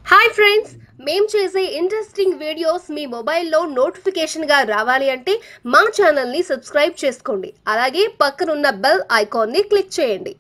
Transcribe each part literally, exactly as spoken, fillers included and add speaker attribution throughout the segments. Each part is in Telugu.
Speaker 1: హాయ్ ఫ్రెండ్స్, మేము చేసే ఇంట్రెస్టింగ్ వీడియోస్ మీ మొబైల్లో నోటిఫికేషన్గా రావాలి అంటే మా ఛానల్ని సబ్స్క్రైబ్ చేసుకోండి. అలాగే పక్కనున్న బెల్ ఐకాన్ని క్లిక్ చేయండి.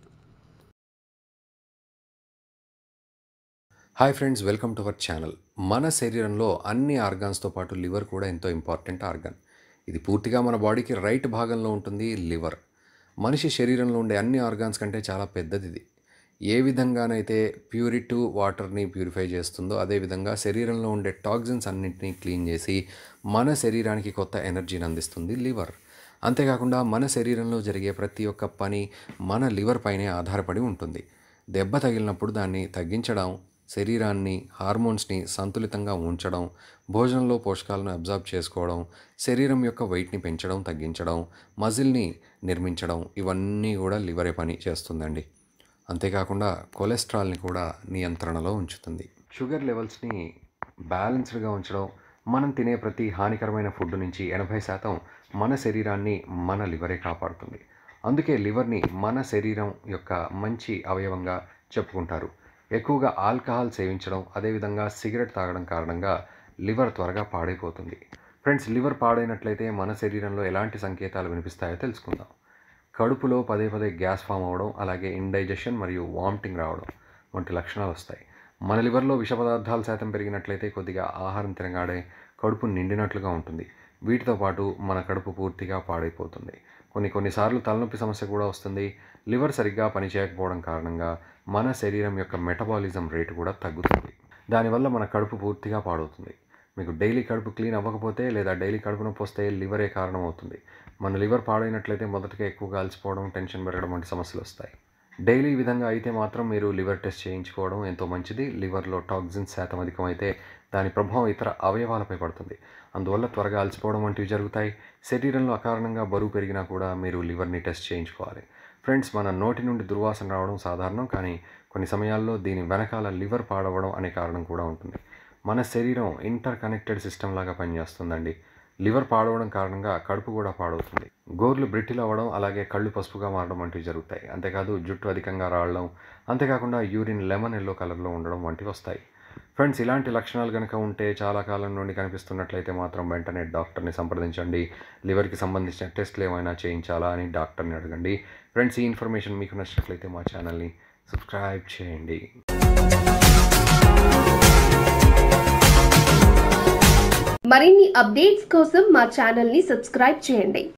Speaker 2: Hi friends, welcome to our channel. మన శరీరంలో అన్ని ఆర్గాన్స్తో పాటు లివర్ కూడా ఎంతో ఇంపార్టెంట్ ఆర్గాన్. ఇది పూర్తిగా మన బాడీకి రైట్ భాగంలో ఉంటుంది లివర్. మనిషి శరీరంలో ఉండే అన్ని ఆర్గాన్స్ కంటే చాలా పెద్దది ఇది. ఏ విధంగానైతే ప్యూరిటీ వాటర్ని ప్యూరిఫై చేస్తుందో అదేవిధంగా శరీరంలో ఉండే టాక్సిన్స్ అన్నింటినీ క్లీన్ చేసి మన శరీరానికి కొత్త ఎనర్జీని అందిస్తుంది లివర్. అంతేకాకుండా మన శరీరంలో జరిగే ప్రతి ఒక్క పని మన లివర్ పైనే ఆధారపడి ఉంటుంది. దెబ్బ తగిలినప్పుడు దాన్ని తగ్గించడం, శరీరాన్ని హార్మోన్స్ని సంతులితంగా ఉంచడం, భోజనంలో పోషకాలను అబ్జార్బ్ చేసుకోవడం, శరీరం యొక్క వెయిట్ని పెంచడం తగ్గించడం, మజిల్ని నిర్మించడం, ఇవన్నీ కూడా లివరే పని చేస్తుందండి. అంతేకాకుండా కొలెస్ట్రాల్ని కూడా నియంత్రణలో ఉంచుతుంది. షుగర్ లెవెల్స్ని బ్యాలెన్స్డ్గా ఉంచడం, మనం తినే ప్రతి హానికరమైన ఫుడ్ నుంచి ఎనభై శాతం మన శరీరాన్ని మన లివరే కాపాడుతుంది. అందుకే లివర్ని మన శరీరం యొక్క మంచి అవయవంగా చెప్పుకుంటారు. ఎక్కువగా ఆల్కహాల్ సేవించడం, అదేవిధంగా సిగరెట్ తాగడం కారణంగా లివర్ త్వరగా పాడైపోతుంది. ఫ్రెండ్స్, లివర్ పాడైనట్లయితే మన శరీరంలో ఎలాంటి సంకేతాలు వినిపిస్తాయో తెలుసుకుందాం. కడుపులో పదే పదే గ్యాస్ ఫామ్ అవ్వడం, అలాగే ఇండైజెషన్ మరియు వామిటింగ్ రావడం వంటి లక్షణాలు వస్తాయి. మన లివర్లో విష పదార్థాల శాతం పెరిగినట్లయితే కొద్దిగా ఆహారం తినగానే కడుపు నిండినట్లుగా ఉంటుంది. వీటితో పాటు మన కడుపు పూర్తిగా పాడైపోతుంది. కొన్ని కొన్నిసార్లు తలనొప్పి సమస్య కూడా వస్తుంది. లివర్ సరిగ్గా పనిచేయకపోవడం కారణంగా మన శరీరం యొక్క మెటబాలిజం రేటు కూడా తగ్గుతుంది. దానివల్ల మన కడుపు పూర్తిగా పాడవుతుంది. మీకు డైలీ కడుపు క్లీన్ అవ్వకపోతే లేదా డైలీ కడుపు నొప్పి వస్తే లివరే కారణం అవుతుంది. మన లివర్ పాడైనట్లయితే మొదటగా ఎక్కువగా అలసిపోవడం, టెన్షన్ పెరగడం వంటి సమస్యలు వస్తాయి. డైలీ ఈ విధంగా అయితే మాత్రం మీరు లివర్ టెస్ట్ చేయించుకోవడం ఎంతో మంచిది. లివర్లో టాక్సిన్స్ శాతం అధికమైతే దాని ప్రభావం ఇతర అవయవాలపై పడుతుంది. అందువల్ల త్వరగా అలసిపోవడం వంటివి జరుగుతాయి. శరీరంలో అకారణంగా బరువు పెరిగినా కూడా మీరు లివర్ని టెస్ట్ చేయించుకోవాలి. ఫ్రెండ్స్, మన నోటి నుండి దుర్వాసన రావడం సాధారణం, కానీ కొన్ని సమయాల్లో దీని వెనకాల లివర్ పాడవడం అనే కారణం కూడా ఉంటుంది. మన శరీరం ఇంటర్ కనెక్టెడ్ సిస్టమ్ లాగా పనిచేస్తుందండి. లివర్ పాడవడం కారణంగా కడుపు కూడా పాడవుతుంది. గోర్లు బ్రిటిల్ అవ్వడం, అలాగే కళ్ళు పసుపుగా మారడం వంటివి జరుగుతాయి. అంతేకాదు జుట్టు అధికంగా రావడం, అంతేకాకుండా యూరిన్ లెమన్ ఎల్లో కలర్లో ఉండడం వంటివి వస్తాయి. ఫ్రెండ్స్, ఇలాంటి లక్షణాలు కనుక ఉంటే చాలా కాలం నుండి కనిపిస్తున్నట్లయితే మాత్రం వెంటనే డాక్టర్ని సంప్రదించండి. లివర్కి సంబంధించిన టెస్ట్లు ఏమైనా చేయించాలా అని డాక్టర్ని అడగండి. ఫ్రెండ్స్, ఈ ఇన్ఫర్మేషన్ మీకు నచ్చినట్లయితే మా ఛానల్ని సబ్స్క్రైబ్ చేయండి.
Speaker 1: మరిన్ని అప్డేట్స్ కోసం మా ఛానల్ని సబ్స్క్రైబ్ చేయండి.